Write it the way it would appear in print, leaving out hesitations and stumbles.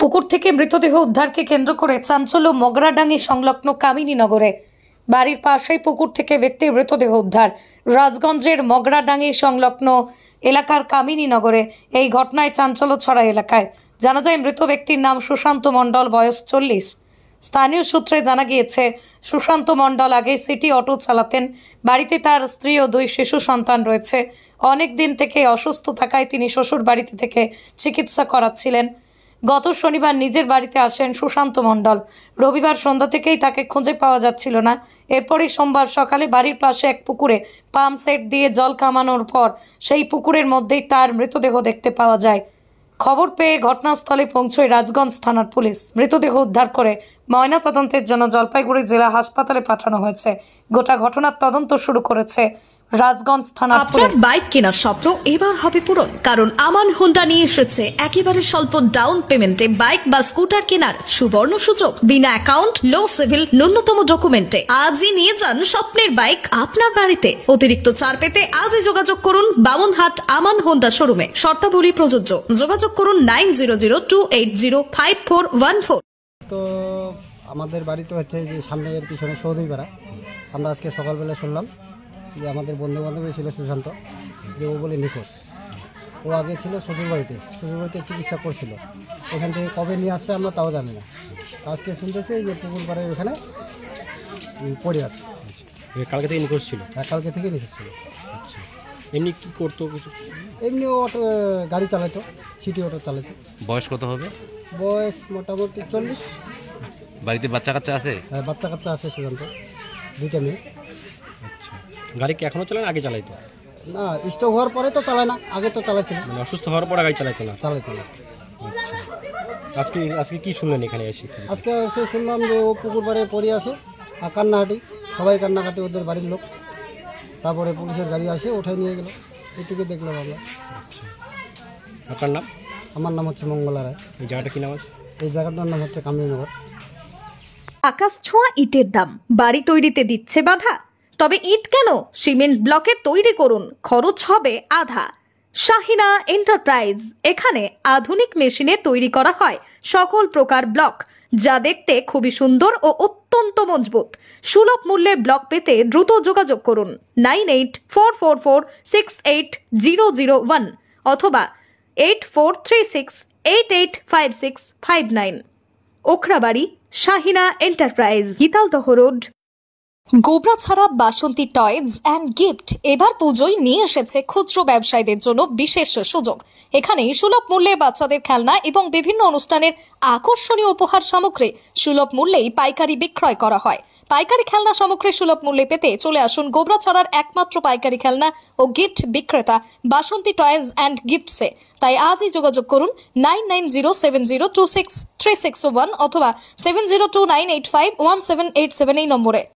পুকুর থেকে মৃতদেহ উদ্ধারকে কেন্দ্র করে চাঞ্চল্য মগরাডাঙ্গি সংলগ্ন কামিনীনগরে। বাড়ির পাশেই পুকুর থেকে ব্যক্তির মৃতদেহ উদ্ধার। রাজগঞ্জের মগরাডাঙ্গি সংলগ্ন এলাকার কামিনীনগরে এই ঘটনায় চাঞ্চল্য ছড়া এলাকায়। জানা যায় মৃত ব্যক্তির নাম সুশান্ত মণ্ডল, বয়স 40। স্থানীয় সূত্রে জানা গিয়েছে সুশান্ত মণ্ডল আগে সিটি অটো চালাতেন। বাড়িতে তার স্ত্রী ও 2 শিশু সন্তান রয়েছে। অনেক দিন থেকে অসুস্থ থাকায় তিনি শ্বশুর বাড়িতে থেকে চিকিৎসা করাচ্ছিলেন। গত শনিবার নিজের বাড়িতে আসেন সুশান্ত মণ্ডল। রবিবার সন্ধ্যা থেকেই তাকে খুঁজে পাওয়া যাচ্ছিল না। এরপরই সোমবার সকালে বাড়ির পাশে এক পুকুরে পাম্প সেট দিয়ে জল কামানোর পর সেই পুকুরের মধ্যেই তার মৃতদেহ দেখতে পাওয়া যায়। খবর পেয়ে ঘটনাস্থলে পৌঁছয় রাজগঞ্জ থানার পুলিশ। মৃতদেহ উদ্ধার করে ময়নাতদন্তের জন্য জলপাইগুড়ি জেলা হাসপাতালে পাঠানো হয়েছে। গোটা ঘটনার তদন্ত শুরু করেছে রাজগঞ্জ থানার পুলিশ। আপনার বাইক কেনার স্বপ্ন এবার হবে পূরণ, কারণ আমান হোন্ডা নিয়ে এসেছে একেবারে স্বল্প ডাউন পেমেন্টে বাইক বা স্কুটার কেনার সুবর্ণ সুযোগ। বিনা অ্যাকাউন্ট, লো সিভিল, ন্যূনতম ডকুমেন্টে আজই নিয়ে যান স্বপ্নের বাইক আপনার বাড়িতে। অতিরিক্ত ছাড় পেতে আজই যোগাযোগ করুন বামনহাট আমান হোন্ডা শোরুমে। শর্তাবলী প্রযোজ্য। যোগাযোগ করুন 9002805414। তো আমাদের বাড়িতে হচ্ছে যে সামনে এর পিছনে সৌদিপাড়া। আমরা আজকে সকালবেলা শুনলাম যে আমাদের বন্ধু বান্ধবী ছিল সুশান্ত, যে ও বলে নিখোঁজ। ও আগে ছিল শ্বশুরবাড়িতে চিকিৎসা করছিল। এখান থেকে কবে নিয়ে আসছে আমরা তাও জানি না। আজকে শুনতেছি যে পুকুর পাড়ের ওখানে পড়ে আছে। কালকে থেকে নিখোঁজ ছিল? হ্যাঁ, কালকে থেকে নিখোঁজ ছিল। আচ্ছা, এমনি কি করতো কিছু? এমনি ও অটো গাড়ি চালাতো, সিটি অটো চালাতো। বয়স কত হবে? বয়স মোটামুটি 40। বাড়িতে বাচ্চা কাচ্চা আছে? হ্যাঁ, বাচ্চা কাচ্চা আছে সুশান্ত, 2টা মেয়ে। আচ্ছা, গাড়ি কি এখনো চালায় না আগে চালাইতো? না, স্ট্রোক হওয়ার পরে তো চালায় না, আগে তো চালাচ্ছিল। মানে অসুস্থ হওয়ার পর গাড়ি চালাইতো না? চালাইতো না। আচ্ছা, আজকে কি শুনলেন এখানে এসে? আজকে এসে শুনলাম যে ও পুকুর পাড়ে পড়ে আছে আর কান্নাকাটি, সবাই কান্নাকাটি, ওদের বাড়ির লোক। তারপরে পুলিশের গাড়ি আসে, উঠাই নিয়ে গেল। এটুকু দেখলাম আমরা। আচ্ছা, আপনার নাম? আমার নাম হচ্ছে মঙ্গলা রায়। এই জায়গাটা কি নাম আছে? এই জায়গাটার নাম হচ্ছে কামিনীনগর। আকাশ ছোঁয়া ইটের দাম বাড়ি তৈরিতে দিচ্ছে বাধা? তবে ইট কেন, সিমেন্ট ব্লকে তৈরি করুন, খরচ হবে আধা। শাহিনা এন্টারপ্রাইজ, এখানে আধুনিক মেশিনে তৈরি করা হয় সকল প্রকার ব্লক, যা দেখতে খুবই সুন্দর ও অত্যন্ত মজবুত। সুলভ মূল্যে ব্লক পেতে দ্রুত যোগাযোগ করুন 9844468001 অথবা 8436885659। Okhrabari, Shahina enterprise, Gitaldaha road, Gobrachhara. Basanti toys and gift এবার পুজোয় নিয়ে এসেছে খুচরো ব্যবসায়ীদের জন্য বিশেষ সুযোগ। এখানে সুলভ মূল্যে বাচ্চাদের খেলনা এবং বিভিন্ন অনুষ্ঠানের আকর্ষণীয় উপহার সামগ্রী সুলভ মূল্যেই পাইকারি বিক্রয় করা হয়। পাইকারি খেলনা সামগ্রী সুলভ মূল্যে পেতে চলে আসুন গোবরাছড়ার একমাত্র পাইকারি খেলনা ও গিফট বিক্রেতা বাসন্তী টয়েজ অ্যান্ড গিফটসে। তাই আজই যোগাযোগ করুন 9907026361 অথবা 7029851787 এই নম্বরে।